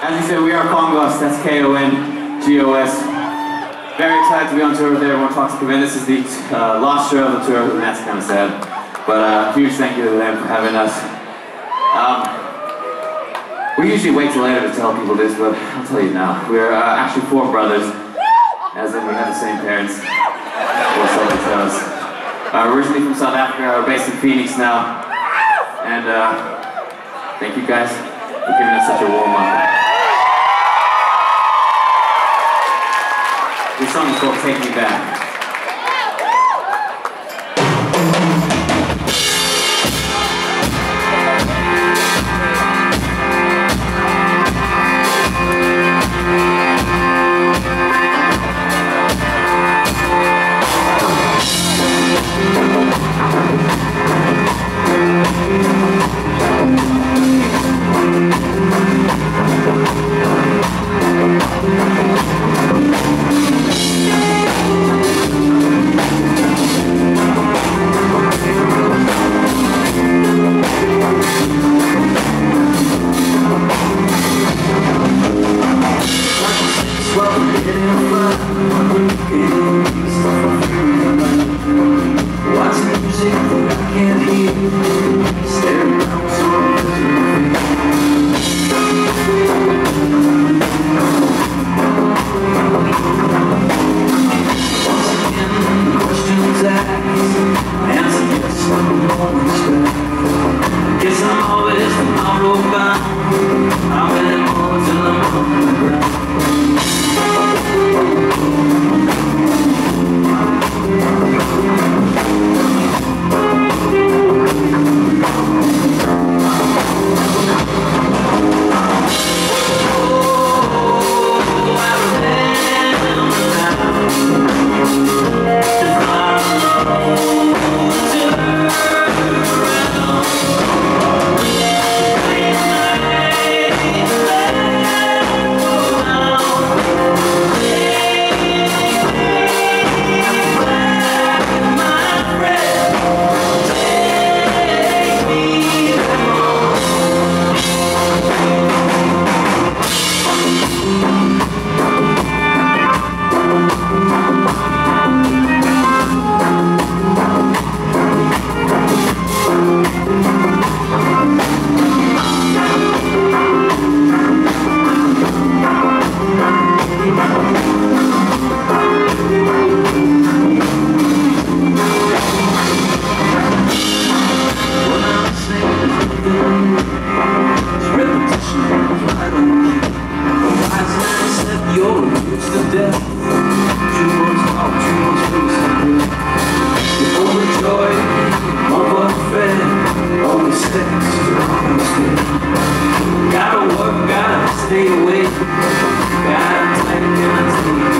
As you said, we are Kongos, that's Kongos. Very excited to be on tour with everyone. Talks to This is the last show of the tour, and that's kind of sad. But huge thank you to them for having us. We usually wait till later to tell people this, but I'll tell you now. We're actually 4 brothers, as in we have the same parents. Or so they tell us. Originally from South Africa, we're based in Phoenix now. And thank you guys for giving us such a warm welcome. This song is called Take Me Back. Gotta work, gotta stay awake, gotta take